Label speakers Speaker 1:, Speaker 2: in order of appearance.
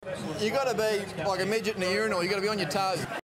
Speaker 1: You got to be like a midget in a urinal. You got to be on your toes.